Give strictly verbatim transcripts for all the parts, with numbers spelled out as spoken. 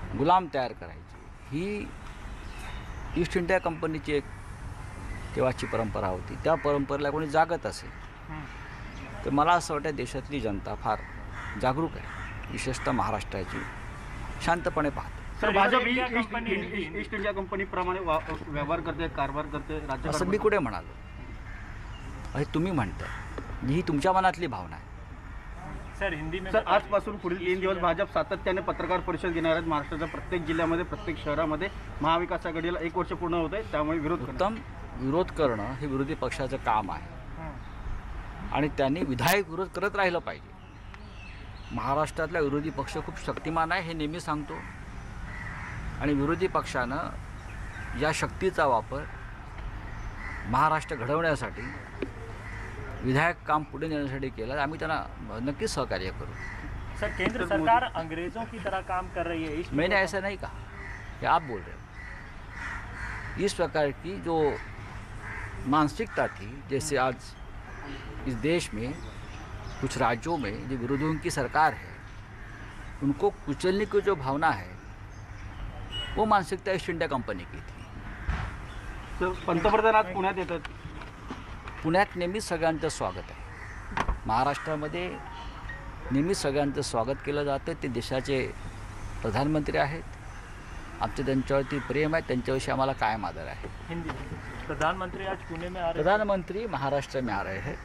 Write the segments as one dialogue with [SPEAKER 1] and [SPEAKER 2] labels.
[SPEAKER 1] गुलाम तयार करायचे, ही east India कंपनीची एक तेव्हाची परंपरा होती. त्या परंपरेला कोणी जागत असेल तर मला असं वाटतं देशातली जनता फार जागरूक आहे, विशेषतः महाराष्ट्राची, शांतपणे पाहते.
[SPEAKER 2] सर, भाजप ही ईस्ट ईस्ट इंडिया कंपनीप्रमाणे व्यवहार करते, कारभार करते राज्य,
[SPEAKER 1] असं मी कुठे म्हणालो? अरे तुम्ही म्हणता, ही तुमच्या मनातली भावना आहे.
[SPEAKER 2] सर हिंदी में सर, आजपासून पुढील तीन दिवस भाजप सातत्याने पत्रकार परिषद घेणार आहेत. महाराष्ट्राच्या प्रत्येक जिल्ह्यामध्ये, प्रत्येक शहरामध्ये महाविकास आघाडीला एक वर्ष पूर्ण होत आहे, त्यामुळे विरोध
[SPEAKER 1] उत्तम. विरोध करणं हे विरोधी पक्षाचं काम आहे आणि त्यांनी विधायक विरोध करत राहिलं पाहिजे. महाराष्ट्रातला विरोधी पक्ष खूप शक्तिमान आहे हे नेहमी सांगतो आणि विरोधी पक्षानं या शक्तीचा वापर महाराष्ट्र घडवण्यासाठी, विधायक काम पुढे नेण्यासाठी केला. आम्ही त्यांना नक्कीच सहकार्य करू.
[SPEAKER 2] सर, केंद्र सरकार अंग्रेजों की तरह काम कर रही है.
[SPEAKER 1] मैंने ऐसा नहीं कहा, ये आप बोल रहे हो. इस प्रकार की जो मानसिकता थी, जैसे आज इस देश में कुछ राज्यों में जो विरोधियों की सरकार है उनको कुचलने की जो भावना है, वो मानसिकता ईस्ट इंडिया कंपनी की थी.
[SPEAKER 2] सर, पंतप्रधान आज पुण्यात येतात.
[SPEAKER 1] पुण्यात नेहमीच सगळ्यांचं स्वागत आहे. महाराष्ट्रामध्ये नेहमीच सगळ्यांचं स्वागत केलं जातं. ते देशाचे प्रधानमंत्री आहेत. आमचं त्यांच्यावरती प्रेम आहे, त्यांच्याविषयी आम्हाला कायम आदर आहे.
[SPEAKER 2] हिंदी प्रधानमंत्री आज पुणे में आ रहे
[SPEAKER 1] प्रधानमंत्री महाराष्ट्र में आ रहे हैं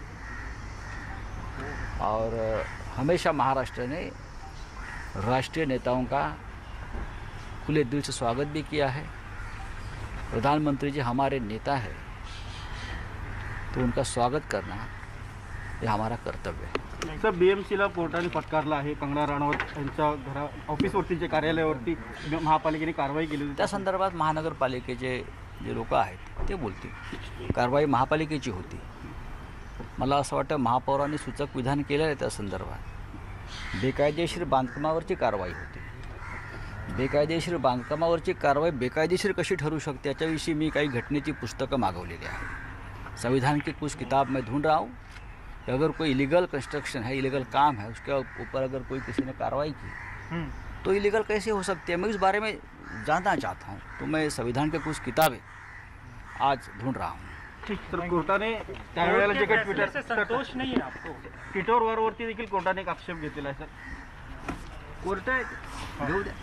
[SPEAKER 1] और हमेशा महाराष्ट्र ने राष्ट्रीय नेताओं का खुले दिल से स्वागत भी किया है. प्रधानमंत्री जी हमारे नेता है तो उनका स्वागत करना हे हमारा कर्तव्य है.
[SPEAKER 2] सर, बीएमसीला कोर्टाने फटकारला आहे. कंगना राणावत यांच्या घरा ऑफिसवरती, जे कार्यालयावरती महापालिकेने कारवाई केली होती.
[SPEAKER 1] त्या संदर्भात महानगरपालिकेचे जे लोक आहेत ते बोलतील. कारवाई महापालिकेची होती. मला असं वाटतं महापौरांनी सूचक विधान केलं आहे. त्या संदर्भात बेकायदेशीर बांधकामावरची कारवाई होती. बेकायदेशीर बांधकामावरची कारवाई बेकायदेशीर कशी ठरू शकते याच्याविषयी मी काही घटनेची पुस्तकं मागवलेली आहे. संविधान की कुछ किताब मैं ढूंढ रहा हूँ कि अगर कोई इलीगल कंस्ट्रक्शन है, इलीगल काम है, उसके ऊपर अगर कोई किसी ने कार्रवाई की तो इलीगल कैसे हो सकती है, मैं इस बारे में जानना चाहता हूँ. तो मैं संविधान के कुछ किताबें आज ढूंढ रहा हूँ.
[SPEAKER 2] ठीक. तर कोर्टाने त्यावेळेला जे काही ट्विटर संतोष नाही आहे आपको, ट्विटरवर वरती देखील कोर्टाने एक आक्षेप घेतलेला आहे. सर,
[SPEAKER 1] कोर्ट घेऊ द्या.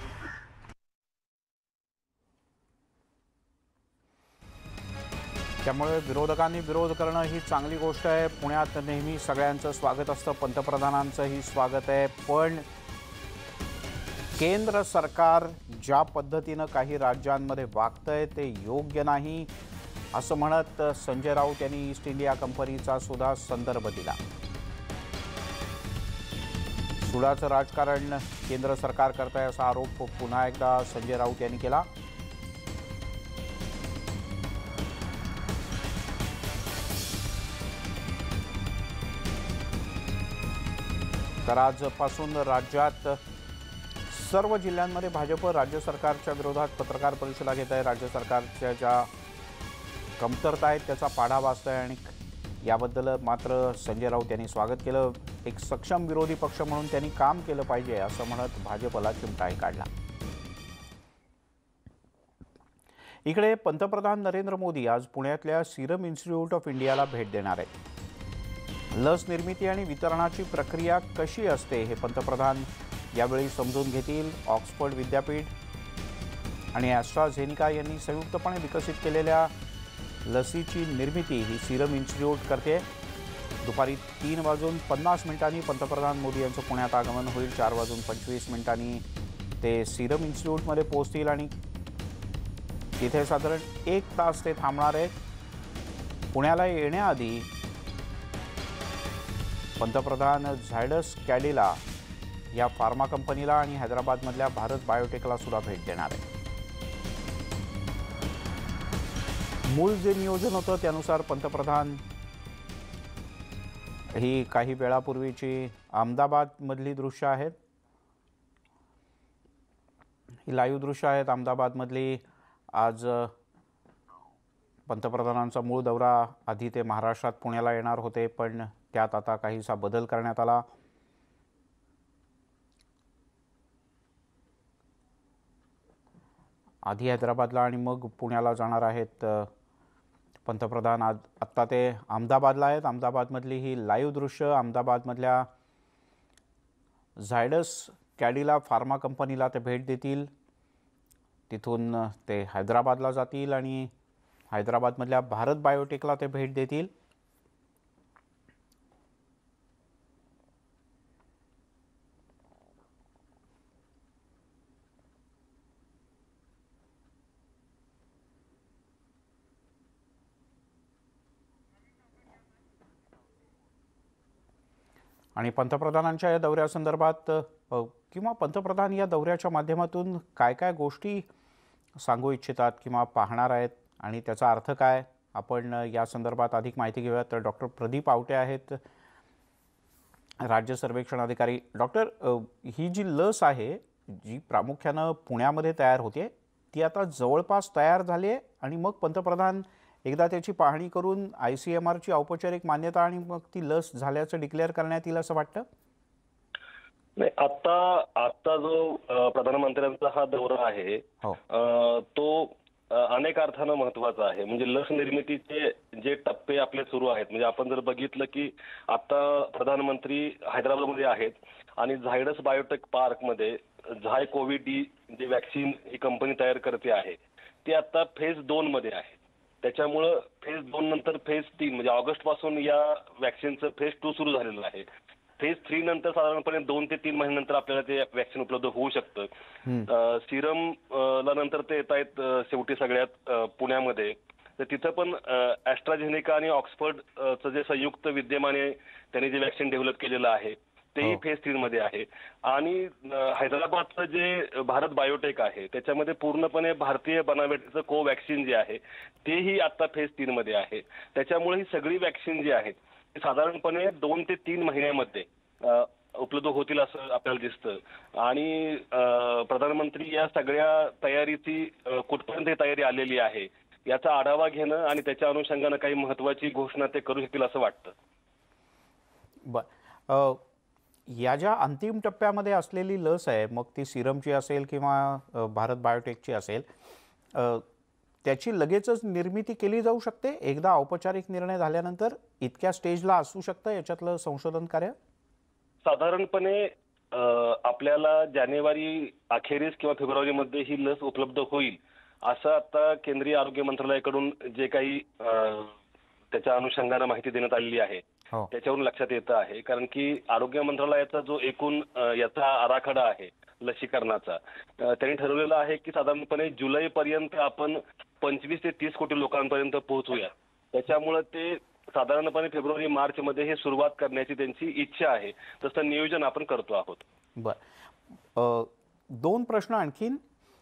[SPEAKER 3] त्यामुळे विरोधकांनी विरोध करणं ही चांगली गोष्ट आहे. पुण्यात नेहमी सगळ्यांचं स्वागत असतं, पंतप्रधानांचंही स्वागत आहे. पण केंद्र सरकार ज्या पद्धतीनं काही राज्यांमध्ये वागतंय ते योग्य नाही असं म्हणत संजय राऊत यांनी ईस्ट इंडिया कंपनीचा सुद्धा संदर्भ दिला. सुडाचं राजकारण केंद्र सरकार करत आहे असा आरोप पुन्हा एकदा संजय राऊत यांनी केला. तर आजपासून राज्यात सर्व जिल्ह्यांमध्ये भाजप राज्य सरकारच्या विरोधात पत्रकार परिषदा घेत आहे. राज्य सरकारच्या ज्या कमतरता आहेत त्याचा पाढा वाचत आहे आणि याबद्दल मात्र संजय राऊत यांनी स्वागत केलं. एक सक्षम विरोधी पक्ष म्हणून त्यांनी काम केलं पाहिजे असं म्हणत भाजपला चिमटाही काढला. इकडे पंतप्रधान नरेंद्र मोदी आज पुण्यातल्या सिरम इन्स्टिट्यूट ऑफ इंडियाला भेट देणार आहेत. लस निर्मिती आणि वितरणाची प्रक्रिया कशी असते हे पंतप्रधान यावेळी समजून घेतील. ऑक्सफर्ड विद्यापीठ आणि ॲस्ट्राझेनिका यांनी संयुक्तपणे विकसित केलेल्या लसीची निर्मिती ही सिरम इन्स्टिट्यूट करते. दुपारी तीन वाजून पन्नास मिनिटांनी पंतप्रधान मोदी यांचं पुण्यात आगमन होईल. चार वाजून पंचवीस मिनिटांनी ते सिरम इन्स्टिट्यूटमध्ये पोहोचतील आणि तिथे साधारण एक तास ते थांबणार आहेत. पुण्याला येण्याआधी पंतप्रधान झायडस कॅडिला या फार्मा कंपनीला आणि हैदराबादमधल्या भारत बायोटेकला सुद्धा भेट देणार आहे. मूळ जे नियोजन होतं त्यानुसार पंतप्रधान ही काही वेळापूर्वीची अहमदाबादमधली दृश्य आहेत. ही लाईव्ह दृश्य आहेत अहमदाबादमधली. आज पंतप्रधानांचा मूळ दौरा आधी ते महाराष्ट्रात पुण्याला येणार होते पण त्यात आता काहीसा बदल करण्यात आला. आधी हैदराबादला आणि मग पुण्याला जाणार आहेत अ, पंतप्रधान. आज आत्ता ते अहमदाबादला आहेत. अहमदाबादमधली ही लाईव्ह दृश्य. अहमदाबादमधल्या झायडस कॅडिला फार्मा कंपनीला ते भेट देतील. तिथून ते हैदराबादला जातील आणि हैदराबादमधल्या भारत बायोटेकला ते भेट देतील. आणि पंतप्रधानांच्या या दौऱ्यासंदर्भात अ, किंवा पंतप्रधान या दौऱ्याच्या माध्यमातून काय काय गोष्टी सांगू इच्छितात किंवा पाहणार आहेत आणि त्याचा अर्थ काय, आपण अ, या संदर्भात अधिक माहिती घेऊयात. तर डॉक्टर प्रदीप आवटे आहेत, राज्य सर्वेक्षण अधिकारी. डॉक्टर, अ, ही जी लस आहे जी प्रामुख्यानं पुण्यामध्ये तयार होते, ती आता जवळपास तयार झाली आहे आणि मग पंतप्रधान एकदा त्याची पाहणी करून आय सी एम आरची औपचारिक मान्यता आणि मग ती लस झाल्याचं डिक्लेअर करण्यात येईल असं वाटतं?
[SPEAKER 4] नाही, आता आता जो अ, प्रधानमंत्र्यांचा हा दौरा आहे
[SPEAKER 3] हो.
[SPEAKER 4] अ, तो अ, अनेक अर्थानं महत्वाचा आहे. म्हणजे लस निर्मितीचे जे टप्पे आपले सुरू आहेत, म्हणजे आपण जर बघितलं की आता प्रधानमंत्री हैदराबादमध्ये आहेत आणि झायडस बायोटेक पार्कमध्ये झाय कोविड डी जे वॅक्सिन ही कंपनी तयार करते आहे ती आता फेज दोन मध्ये आहे. त्याच्यामुळं फेज दोन नंतर फेज तीन म्हणजे ऑगस्ट पासून या वॅक्सिनचं फेज टू सुरू झालेलं आहे. फेज थ्री नंतर साधारणपणे दोन ते तीन महिन्यानंतर आपल्याला ते वॅक्सिन उपलब्ध होऊ शकतं. सिरम ला नंतर ते येत आहेत शेवटी सगळ्यात अ, पुण्यामध्ये. तर तिथं पण ॲस्ट्राझेनेका आणि ऑक्सफर्डचं जे संयुक्त विद्यमाने त्यांनी जे वॅक्सिन डेव्हलप केलेलं आहे तेही फेज थ्री मध्ये आहे. आणि हैदराबादचं जे भारत बायोटेक आहे त्याच्यामध्ये पूर्णपणे भारतीय बनावटीचं कोवॅक्सिन जे आहे तेही आता फेज तीन मध्ये आहे. त्याच्यामुळे ही सगळी वॅक्सिन जी आहेत ती साधारणपणे दोन ते तीन महिन्यामध्ये उपलब्ध होतील असं आपल्याला दिसतं. आणि प्रधानमंत्री या सगळ्या तयारीची कुठपर्यंत तयारी आलेली आहे याचा आढावा घेणं आणि त्याच्या अनुषंगानं काही महत्वाची घोषणा ते करू शकतील असं वाटतं.
[SPEAKER 3] बर, या ज्या अंतिम टप्प्यामध्ये असलेली लस आहे, मग ती सिरमची असेल किंवा भारत बायोटेकची असेल, त्याची लगेचच निर्मिती केली जाऊ शकते एकदा औपचारिक निर्णय झाल्यानंतर? इतक्या स्टेजला असू शकतं याच्यातलं संशोधन कार्य?
[SPEAKER 4] साधारणपणे आपल्याला जानेवारी अखेरीस किंवा फेब्रुवारीमध्ये ही लस उपलब्ध होईल असं आता केंद्रीय आरोग्य मंत्रालयाकडून जे काही त्याच्या अनुषंगाने माहिती देण्यात आलेली आहे त्याच्यावरून लक्षात येतं आहे. कारण की आरोग्य मंत्रालयाचा जो एकूण याचा आराखडा आहे लसीकरणाचा, त्यांनी ठरवलेलं आहे की साधारणपणे जुलै पर्यंत आपण पंचवीस ते तीस कोटी लोकांपर्यंत पोहोचूया. त्याच्यामुळे ते साधारणपणे फेब्रुवारी मार्च मध्ये हे सुरुवात करण्याची त्यांची इच्छा आहे. तसं नियोजन आपण करतो आहोत.
[SPEAKER 3] बर, दोन प्रश्न आणखीन.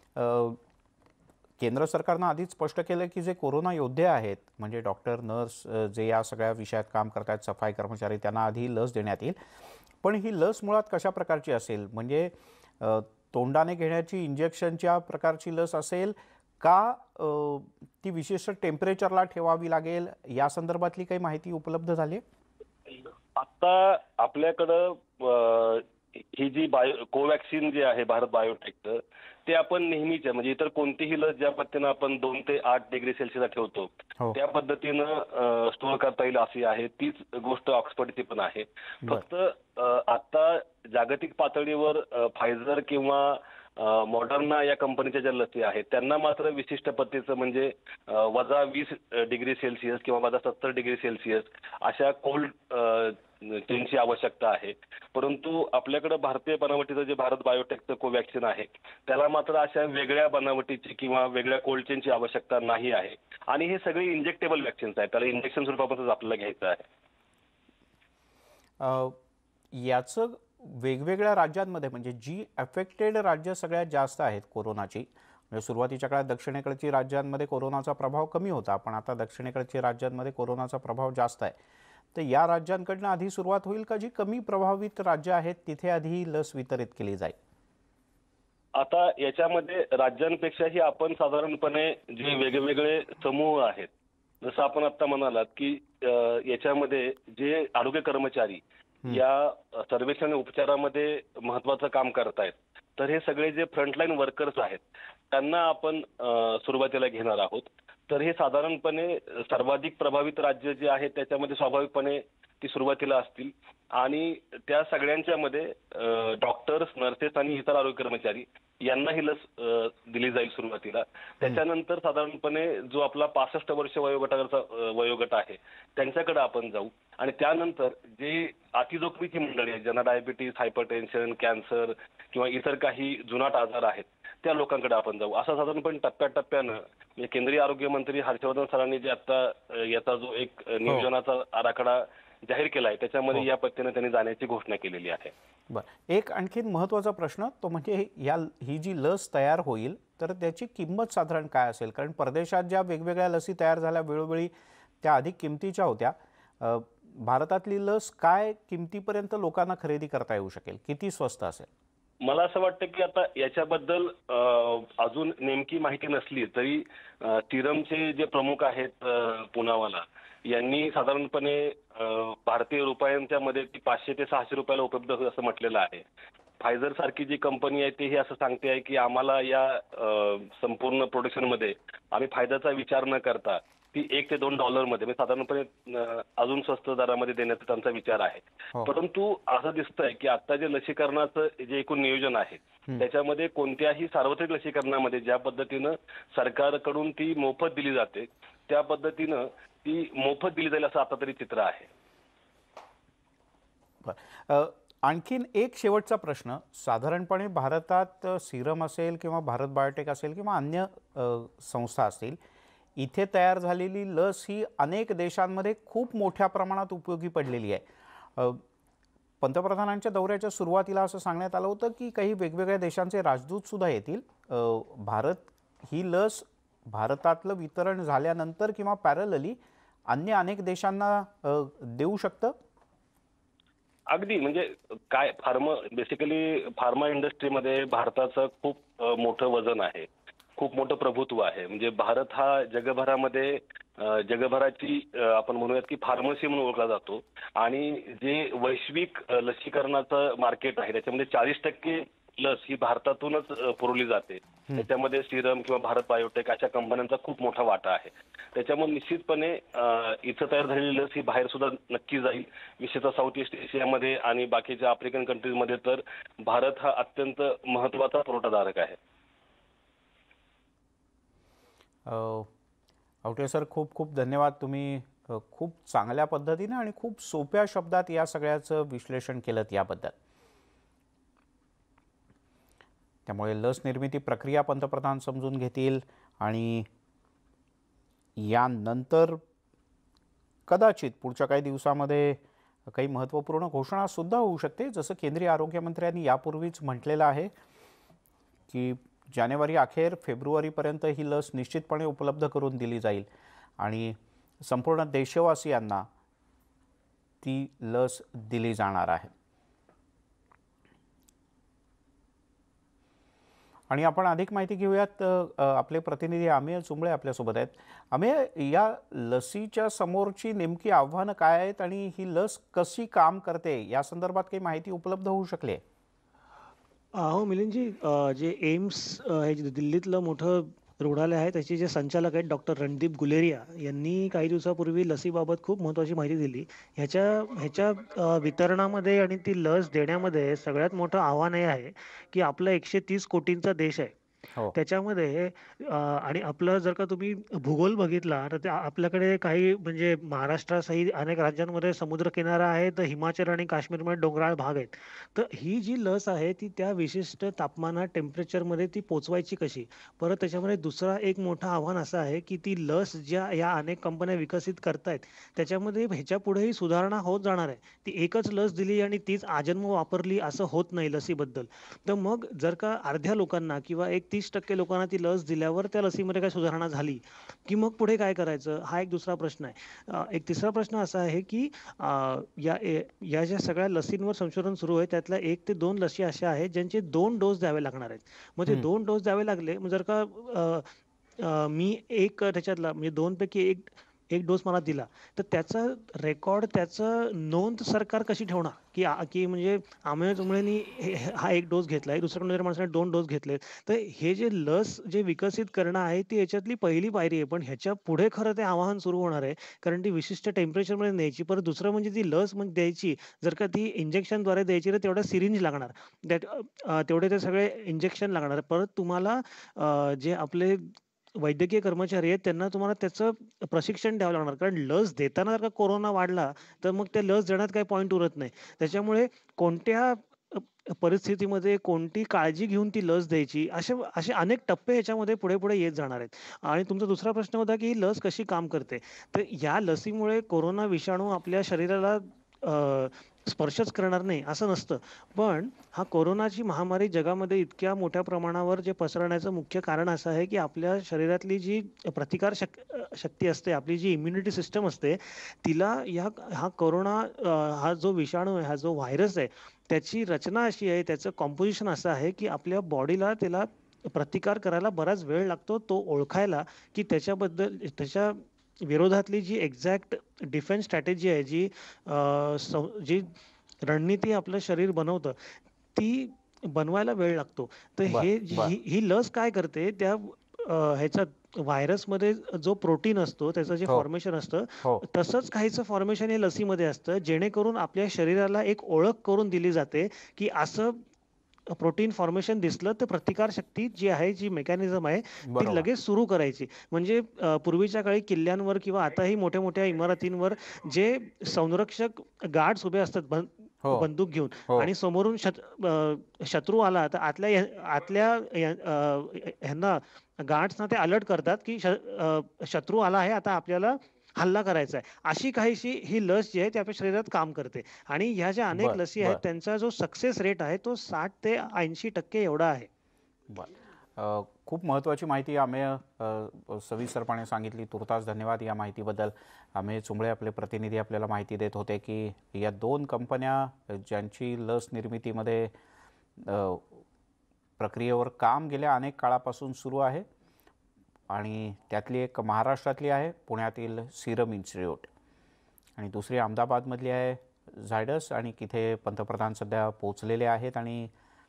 [SPEAKER 3] केंद्र सरकारनं आधीच स्पष्ट केलं की जे कोरोना योद्धे आहेत, म्हणजे डॉक्टर, नर्स, जे या सगळ्या विषयात काम करतात, सफाई कर्मचारी, त्यांना आधी लस देण्यात येईल. पण ही लस मुळात कशा प्रकारची असेल? म्हणजे तोंडाने घेण्याची इंजेक्शनच्या प्रकारची लस असेल का ती विशिष्ट टेम्परेचरला ठेवावी लागेल? या संदर्भातली काही माहिती उपलब्ध झाली?
[SPEAKER 4] आता आपल्याकडं ही जी बायो कोवॅक्सिन जे आहे भारत बायोटेकचं ते आपण नेहमीच म्हणजे इतर कोणतीही लस ज्या पद्धतीनं आपण दोन ते आठ डिग्री सेल्सिअसला ठेवतो त्या पद्धतीनं स्टोअर करता येईल अशी आहे. तीच गोष्ट ऑक्सफर्डची पण आहे. फक्त आता जागतिक पातळीवर फायझर किंवा मॉडर्ना या कंपनीच्या ज्या लसी आहेत त्यांना मात्र विशिष्ट पद्धतीचं म्हणजे वजा वीस डिग्री सेल्सिअस किंवा वजा सत्तर डिग्री सेल्सिअस अशा कोल्ड चेनची आवश्यकता आहे. परंतु आपल्याकडे भारतीय बनावटीचं जे भारत बायोटेकचं कोवॅक्सिन आहे त्याला मात्र अशा वेगळ्या बनावटीची किंवा वेगळ्या कोल्ड चेनची आवश्यकता नाही आहे. आणि हे सगळे इंजेक्टेबल वॅक्सिन्स आहेत, त्याला इंजेक्शन स्वरूपातच आपल्याला घ्यायचं आहे.
[SPEAKER 3] याचं वेगवेगळ्या राज्यांमध्ये म्हणजे जी अफेक्टेड राज्य सगळ्यात जास्त आहेत कोरोनाची, म्हणजे सुरुवातीच्या काळात दक्षिणेकडची राज्यांमध्ये कोरोनाचा प्रभाव कमी होता, पण आता दक्षिणेकडच्या राज्यांमध्ये कोरोनाचा प्रभाव जास्त आहे. तर या राज्यांकडनं आधी सुरुवात होईल का जी कमी प्रभावित राज्य आहेत तिथे आधी लस वितरित केली जाईल?
[SPEAKER 4] आता याच्यामध्ये राज्यांपेक्षाही आपण साधारणपणे जे वेगवेगळे समूह आहेत, जसं आपण आता म्हणालात की याच्यामध्ये जे आरोग्य कर्मचारी या सर्वेक्षण उपचारामध्ये महत्वाचं काम करतायत तर हे सगळे जे फ्रंटलाईन वर्कर्स आहेत त्यांना आपण अ, सुरुवातीला घेणार आहोत. तर हे साधारणपणे सर्वाधिक प्रभावित राज्य जे आहे त्याच्यामध्ये स्वाभाविकपणे ती सुरुवातीला असतील आणि त्या सगळ्यांच्या मध्ये डॉक्टर्स, नर्सेस आणि इतर आरोग्य कर्मचारी यांना ही लस अ, दिली जाईल सुरुवातीला. त्याच्यानंतर साधारणपणे जो आपला पासष्ट वर्ष वयोगटाचा अ, वयोगट आहे त्यांच्याकडे आपण जाऊ आणि त्यानंतर जे अतिजोखमीची मंडळी आहेत ज्यांना डायबिटीस, हायपरटेन्शन, कॅन्सर किंवा इतर काही जुनाट आजार आहेत त्या लोकांकडे आपण जाऊ. असं साधारणपणे टप्प्याटप्प्यानं म्हणजे केंद्रीय आरोग्य मंत्री हर्षवर्धन सरांनी जे आता अ, याचा जो एक अ, नियोजनाचा आराखडा जाहीर केला आहे त्याच्यामध्ये या पद्धतीने त्यांनी जाण्याची घोषणा केलेली आहे.
[SPEAKER 3] बरं, एक आणखीन महत्त्वाचा प्रश्न तो म्हणजे या ही जी लस तयार होईल तर त्याची किंमत साधारण काय असेल? कारण परदेशात ज्या वेगवेगळ्या लसी तयार झाल्या वेळोवेळी त्या अधिक किमतीच्या होत्या. अ, भारतातली लस काय किमतीपर्यंत लोकांना खरेदी करता येऊ शकेल? किती स्वस्त असेल?
[SPEAKER 4] मला असं वाटतं की आता याच्याबद्दल अ, अजून नेमकी माहिती नसली तरी अ, सिरमचे जे प्रमुख आहेत अ, पुनावाला यांनी साधारणपणे अ, भारतीय रुपयांच्या मध्ये ती पाचशे ते सहाशे रुपयाला उपलब्ध होईल असं म्हटलेलं आहे. फायझर सारखी जी कंपनी आहे ती हे असं सांगते आहे की आम्हाला या अ, संपूर्ण प्रोडक्शनमध्ये आम्ही फायद्याचा विचार न करता ती एक ते दोन डॉलरमध्ये म्हणजे साधारणपणे अ, अजून स्वस्त दरामध्ये देण्याचा त्यांचा विचार आहे.
[SPEAKER 3] हो.
[SPEAKER 4] परंतु असं दिसतंय की आता जे लसीकरणाचं जे एकूण नियोजन आहे त्याच्यामध्ये कोणत्याही सार्वत्रिक लसीकरणामध्ये ज्या पद्धतीनं सरकारकडून ती मोफत दिली जाते त्या पद्धतीनं ती मोफत दिली जाईल असं आता तरी चित्र आहे.
[SPEAKER 3] बरं, अ, आणखीन एक शेवटचा प्रश्न. साधारणपणे भारतात सिरम असेल किंवा भारत बायोटेक असेल किंवा अन्य अ, संस्था असतील इथे तयार झालेली लस ही अनेक देशांमध्ये खूप मोठ्या प्रमाणात उपयोगी पडलेली आहे. अ, पंतप्रधानांच्या दौऱ्याच्या सुरुवातीला असं सांगण्यात आलं होतं की काही वेगवेगळ्या देशांचे राजदूत सुद्धा येतील. अ, भारत ही लस भारतातलं वितरण झाल्यानंतर किंवा पॅरलली अन्य अनेक देशांना अ, देऊ शकतं.
[SPEAKER 4] अगदी म्हणजे काय फार्मा बेसिकली फार्मा इंडस्ट्रीमध्ये भारताचं खूप अ, मोठं वजन आहे, खूप मोठं प्रभुत्व आहे. म्हणजे भारत हा जगभरामध्ये अ, जगभराची अ, आपण म्हणूयात की फार्मसी म्हणून ओळखला जातो आणि जे वैश्विक अ, लसीकरणाचं मार्केट आहे त्याच्यामध्ये चाळीस टक्के लस ही भारतातूनच अ, पुरवली जाते. त्याच्यामध्ये सिरम किंवा भारत बायोटेक अशा कंपन्यांचा खूप मोठा वाटा आहे. त्याच्यामुळे निश्चितपणे अ, इथं तयार झालेली लस ही बाहेर सुद्धा नक्की जाईल. विशेषतः साऊथ ईस्ट एशियामध्ये आणि बाकीच्या आफ्रिकन कंट्रीजमध्ये तर भारत हा अत्यंत महत्त्वाचा पुरवठादारक आहे.
[SPEAKER 3] अ, आवटे सर, खूप खूप धन्यवाद. तुम्ही अ, खूप चांगल्या पद्धतीने आणि खूप सोप्या शब्दात या सगळ्याचं विश्लेषण केलं याबद्दल. त्यामुळे लस निर्मिती प्रक्रिया पंतप्रधान समजून घेतील आणि यानंतर कदाचित पुढच्या काही दिवसामध्ये काही महत्त्वपूर्ण घोषणा सुद्धा होऊ शकते. जसं केंद्रीय आरोग्य मंत्र्यांनी यापूर्वीच म्हटलेलं आहे की जानेवारी अखेर फेब्रुवारीपर्यंत ही लस निश्चितपणे उपलब्ध करून दिली जाईल आणि संपूर्ण देशवासियांना ती लस दिली जाणार आहे. आणि आपण अधिक माहिती घेऊयात. अ, आपले प्रतिनिधी अमेय चुंबळे आपल्यासोबत आहेत. अमेय, या लसीच्या समोरची नेमकी आव्हानं काय आहेत आणि ही लस कशी काम करते या संदर्भात काही माहिती उपलब्ध होऊ शकली आहे?
[SPEAKER 5] हो मिलिंदजी, अ, जे एम्स अ, हे जे दिल्लीतलं मोठं रुग्णालय आहे त्याचे जे संचालक आहेत डॉक्टर रणदीप गुलेरिया यांनी काही दिवसापूर्वी लसीबाबत खूप महत्त्वाची माहिती दिली. ह्याच्या ह्याच्या अ, वितरणामध्ये आणि ती लस देण्यामध्ये सगळ्यात मोठं आव्हान हे आहे की आपला एकशे तीस कोटींचा देश आहे.
[SPEAKER 3] हो.
[SPEAKER 5] त्याच्यामध्ये अ, आणि आपलं जर का तुम्ही भूगोल बघितला तर त्या आपल्याकडे काही म्हणजे महाराष्ट्रासहित अनेक राज्यांमध्ये समुद्रकिनारा आहे, तर हिमाचल आणि काश्मीरमध्ये डोंगराळ भाग आहेत. तर ही जी लस आहे ती त्या विशिष्ट तापमानात टेम्परेचरमध्ये ती पोचवायची कशी? परत त्याच्यामध्ये दुसरा एक मोठं आव्हान असं आहे की ती लस ज्या या अनेक कंपन्या विकसित करतायत त्याच्यामध्ये ह्याच्या पुढेही सुधारणा होत जाणार आहे. ती एकच लस दिली आणि तीच आजन्म वापरली असं होत नाही लसीबद्दल. तर मग जर का अर्ध्या लोकांना किंवा एक तीस टक्के लोकांना ती लस दिल्यावर त्या लसीमध्ये काही सुधारणा झाली की मग पुढे काय करायचं हा एक दुसरा प्रश्न आहे. अ, एक तिसरा प्रश्न असा आहे की अ, या ए- या ज्या सगळ्या लसींवर संशोधन सुरू आहे त्यातल्या एक ते दोन लसी अशा आहेत ज्यांचे दोन डोस द्यावे लागणार आहेत. मग ते दोन डोस द्यावे लागले मग जर का अ, अ, मी एक त्याच्यातला म्हणजे दोन पैकी एक एक डोस मला दिला, तर त्याचा रेकॉर्ड, त्याचं नोंद सरकार कशी ठेवणार, की आ- की म्हणजे आम्ही तुमळेनी हा एक डोस घेतलाय, दुसऱ्या कोणत्या माणसाने दोन डोस घेतले. तर हे जे लस जे विकसित करणं आहे ती याच्यातली पहिली पायरी आहे. पण ह्याच्या पुढे खरं ते आव्हान सुरू होणार आहे. कारण ती विशिष्ट टेम्परेचरमध्ये न्यायची. परत दुसरं म्हणजे ती लस म्हणजे द्यायची. जर का ती इंजेक्शनद्वारे द्यायची तर तेवढा सिरिंज लागणार. त्यात अ, तेवढे ते सगळे इंजेक्शन लागणार. परत तुम्हाला अ, जे आपले वैद्यकीय कर्मचारी आहेत त्यांना तुम्हाला त्याचं प्रशिक्षण द्यावं लागणार. कारण लस देताना जर का कोरोना वाढला, तर मग त्या लस देण्यात काही पॉइंट उरत नाही. त्याच्यामुळे कोणत्या अ, परिस्थितीमध्ये कोणती काळजी घेऊन ती लस द्यायची, असे असे अनेक टप्पे ह्याच्यामध्ये पुढे-पुढे येत जाणार आहेत. आणि तुमचा दुसरा प्रश्न होता, की ही लस कशी काम करते? तर या लसीमुळे कोरोना विषाणू आपल्या शरीराला अ, स्पर्शच करणार नाही असं नसतं. पण हा कोरोनाची महामारी जगामध्ये इतक्या मोठ्या प्रमाणावर जे पसरण्याचं मुख्य कारण असं आहे, की आपल्या शरीरातली जी प्रतिकार शक अ, शक्ती असते, आपली जी इम्युनिटी सिस्टम असते, तिला या हा कोरोना अ, हा जो विषाणू आहे, हा जो व्हायरस आहे, त्याची रचना अशी आहे, त्याचं कॉम्पोझिशन असं आहे, की आपल्या बॉडीला त्याला प्रतिकार करायला बराच वेळ लागतो. तो ओळखायला, की त्याच्याबद्दल त्याच्या विरोधातली जी एक्झॅक्ट डिफेन्स स्ट्रॅटेजी आहे, जी अ, सं जी रणनीती आपलं शरीर बनवतं, ती बनवायला वेळ लागतो. तर
[SPEAKER 3] बर
[SPEAKER 5] हे
[SPEAKER 3] बर
[SPEAKER 5] ही ही लस काय करते, त्या अ, ह्याच्यात व्हायरसमध्ये जो प्रोटीन असतो, त्याचं जे
[SPEAKER 3] हो
[SPEAKER 5] फॉर्मेशन असतं,
[SPEAKER 3] हो
[SPEAKER 5] तसंच काहीचं फॉर्मेशन हे लसीमध्ये असतं, जेणेकरून आपल्या शरीराला एक ओळख करून दिली जाते, की असं प्रोटीन फॉर्मेशन दिसलं तर प्रतिकारशक्ती जी आहे, जी मेकॅनिझम आहे, ती
[SPEAKER 3] बरोबर
[SPEAKER 5] लगेच सुरू करायची. म्हणजे अ, पूर्वीच्या काळी किल्ल्यांवर किंवा आताही मोठ्या-मोठ्या इमारतींवर जे संरक्षक गार्ड्स उभे असतात बं
[SPEAKER 3] हो
[SPEAKER 5] बंदूक घेऊन
[SPEAKER 3] हो
[SPEAKER 5] आणि समोरून शत अ, शत्रू आला तर आतल्या य आतल्या य अ, ह्यांना गार्ड्सना ते अलर्ट करतात, की श अ, शत्रू आला आहे, आता आपल्याला हल्ला करायचा आहे. अशी काहीशी ही लस जी आहे ती आपल्या शरीरात काम करते. आणि ह्या ज्या अनेक
[SPEAKER 3] बर
[SPEAKER 5] लसी आहेत
[SPEAKER 3] बर
[SPEAKER 5] त्यांचा जो सक्सेस रेट आहे तो साठ ते ऐंशी टक्के एवढा आहे.
[SPEAKER 3] बर अ, खूप महत्त्वाची माहिती आम्ही अ, सविस्तरपणे सांगितली. तुर्तास धन्यवाद या माहितीबद्दल. आम्ही चुंबळे आपले प्रतिनिधी आपल्याला माहिती देत होते की या दोन कंपन्या ज्यांची लस निर्मितीमध्ये अ, प्रक्रियेवर काम गेल्या अनेक काळापासून सुरू आहे आणि त्यातली एक महाराष्ट्रातली आहे, पुण्यातील सिरम इन्स्टिट्यूट, आणि दुसरी अहमदाबादमधली आहे झायडस, आणि तिथे पंतप्रधान सध्या पोचलेले आहेत आणि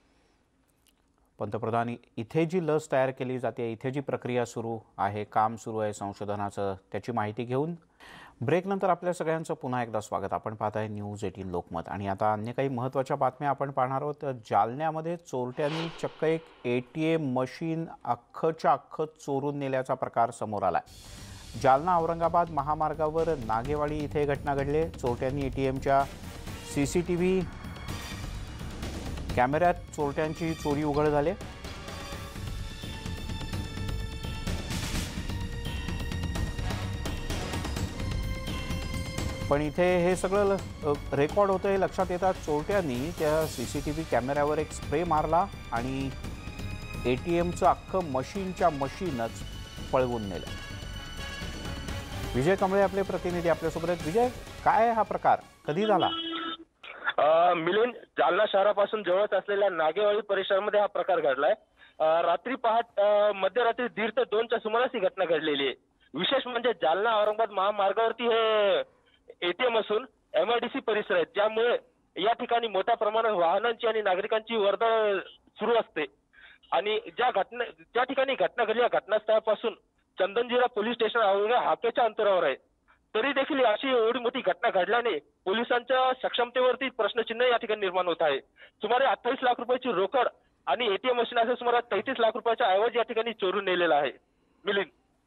[SPEAKER 3] पंतप्रधान इथे जी लस तयार केली जाते, इथे जी प्रक्रिया सुरू आहे, काम सुरू आहे संशोधनाचं, त्याची माहिती घेऊन ब्रेकनंतर आपल्या सगळ्यांचं पुन्हा एकदा स्वागत. आपण पाहत आहे न्यूज एटीन लोकमत. आणि आता अन्य काही महत्त्वाच्या बातम्या आपण पाहणार आहोत. जालन्यामध्ये चोरट्यांनी चक्क एक ए टी एम मशीन अख्खच्या अख्खं चोरून नेल्याचा प्रकार समोर आला आहे. जालना औरंगाबाद महामार्गावर नागेवाडी इथे घटना घडली. चोरट्यांनी ए टी एमच्या सी सी टी व्ही कॅमेऱ्यात चोरट्यांची चोरी उघड झाली. पण इथे हे सगळं रेकॉर्ड होतं हे लक्षात येतात चोरट्यांनी त्या सी सी टी व्ही कॅमेऱ्यावर एक स्प्रे मारला आणि ए टी एमचं अख्खं मशीनच्या मशीनच पळवून नेलं. विजय कांबळे आपले प्रतिनिधी आपल्यासोबत आहेत. विजय, काय हा प्रकार कधी झाला?
[SPEAKER 6] मिलिंद, जालना शहरापासून जवळच असलेल्या नागेवाडी परिसरामध्ये हा प्रकार घडलाय. रात्री पहाट मध्यरात्री दीड ते दोनच्या सुमारास ही घटना घडलेली आहे. विशेष म्हणजे जालना औरंगाबाद महामार्गावरती हे एटीएम असून एम आय डी सी परिसर आहे, ज्यामुळे या ठिकाणी मोठ्या प्रमाणात वाहनांची आणि नागरिकांची वर्दळ सुरू असते. आणि ज्या घटना ज्या ठिकाणी घटना घडली, या घटनास्थळापासून चंदनजिरा पोलीस स्टेशन अवघ्या हाकेच्या अंतरावर आहे. तरी देखील अशी एवढी मोठी घटना घडल्याने पोलिसांच्या सक्षमतेवरती प्रश्नचिन्ह या ठिकाणी निर्माण होत आहे. सुमारे अठ्ठावीस लाख रुपयाची रोकड आणि एटीएम मशीन असे सुमारे तेहतीस लाख रुपयाचा ऐवज या ठिकाणी चोरून नेलेला आहे. मिलिंद.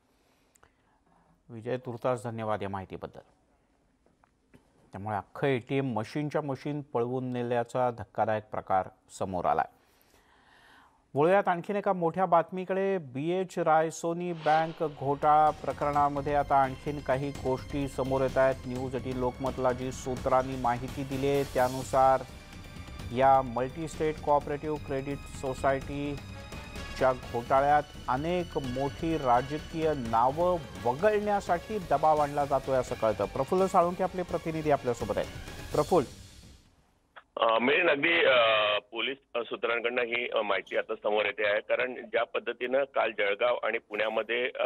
[SPEAKER 3] विजय, तुर्तास धन्यवाद या माहितीबद्दल. त्यामुळे अख्खं ए टी एम मशीनच्या मशीन पळवून नेल्याचा धक्कादायक प्रकार समोर आलाय. वळूयात आणखीन एका मोठ्या बातमीकडे. बी एच रायसोनी बँक घोटाळा प्रकरणामध्ये आता आणखीन काही गोष्टी समोर येत आहेत. न्यूज एटीन लोकमतला जी सूत्रांनी माहिती दिली आहे त्यानुसार या मल्टी स्टेट कोऑपरेटिव्ह क्रेडिट सोसायटीच्या घोटाळ्यात अनेक मोठी राजकीय नावं वगळण्यासाठी दबाव आणला जातोय असं कळतं. प्रफुल्ल साळुंखे आपले प्रतिनिधी आपल्यासोबत आहेत. प्रफुल्ल,
[SPEAKER 4] मेन अगदी पोलीस सूत्रांकडनं ही माहिती आता समोर येते आहे. कारण ज्या पद्धतीनं काल जळगाव आणि पुण्यामध्ये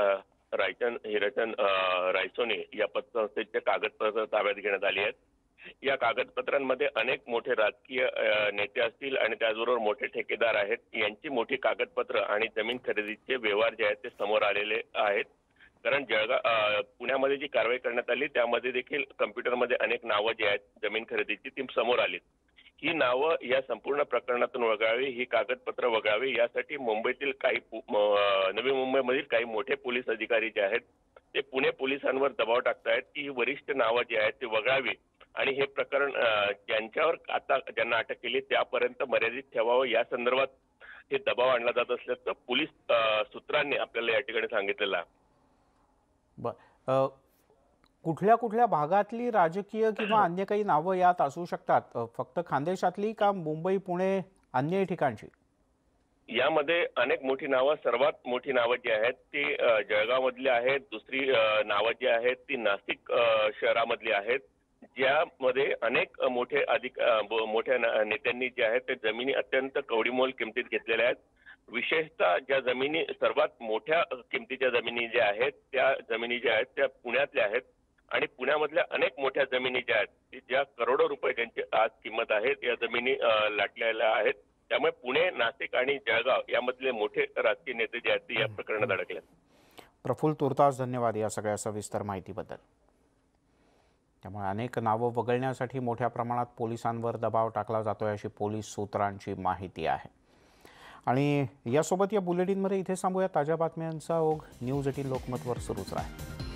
[SPEAKER 7] रायचंद हिराचंद अं, रायसोनी या पतसंस्थेचे कागदपत्र ताब्यात घेण्यात आली आहेत. या कागदपत्रांमध्ये अनेक मोठे राजकीय अं, नेते असतील आणि त्याचबरोबर मोठे ठेकेदार आहेत. यांची मोठी कागदपत्र आणि जमीन खरेदीचे व्यवहार जे आहेत ते समोर आलेले आहेत. कारण जळगाव पुण्यामध्ये जी कारवाई करण्यात आली त्यामध्ये देखील कम्प्युटरमध्ये अनेक नावं जी आहेत जमीन खरेदीची ती समोर आली. ही नावं या संपूर्ण प्रकरणातून वगळावी, ही कागदपत्र वगळावी यासाठी मुंबईतील काही नवी मुंबईमधील काही मोठे पोलीस अधिकारी जे आहेत ते पुणे पोलिसांवर दबाव टाकतायत की ही वरिष्ठ नावं जी आहेत ती वगळावी आणि हे प्रकरण ज्यांच्यावर आता ज्यांना अटक केली त्यापर्यंत मर्यादित ठेवावं या संदर्भात हे दबाव आणला जात असल्याचं पोलीस सूत्रांनी आपल्याला या ठिकाणी सांगितलेलं आहे.
[SPEAKER 3] बर, कुठल्या कुठल्या भागातली राजकीय किंवा अन्य काही नावं यात असू शकतात? फक्त खानदेशातली का मुंबई पुणे अन्य ठिकाणची?
[SPEAKER 7] यामध्ये अनेक मोठी नावं, सर्वात मोठी नावं जी आहेत ती जळगाव मधली आहेत. दुसरी नावं जी आहेत ती नाशिक शहरामधली आहेत, ज्यामध्ये अनेक मोठे अधिक मोठ्या नेत्यांनी जे आहेत ते जमिनी अत्यंत कवडीमोल किमतीत घेतलेल्या आहेत. विशेषतः ज्या जमिनी सर्वात मोठ्या किमतीच्या जमिनी ज्या आहेत त्या जमिनी ज्या आहेत त्या पुण्यातल्या आहेत आणि पुण्यामधल्या अनेक मोठ्या जमिनी ज्या आहेत ज्या करोडो रुपये त्यांची आज किंमत आहे या जमिनी लाटलेल्या आहेत. त्यामुळे पुणे, नाशिक आणि जळगाव यामधले मोठे राजकीय नेते जे आहेत ते या प्रकरणात अडकले.
[SPEAKER 3] प्रफुल्ल तुर्तास धन्यवाद या सगळ्या सविस्तर माहितीबद्दल. त्यामुळे अनेक नावं वगळण्यासाठी मोठ्या प्रमाणात पोलिसांवर दबाव टाकला जातोय अशी पोलीस सूत्रांची माहिती आहे. आणि यासोबत या बुलेटिनमध्ये इथे थांबूया. ताज्या बातम्यांचा ओघ न्यूज एटीन लोकमतवर सुरूच राहील.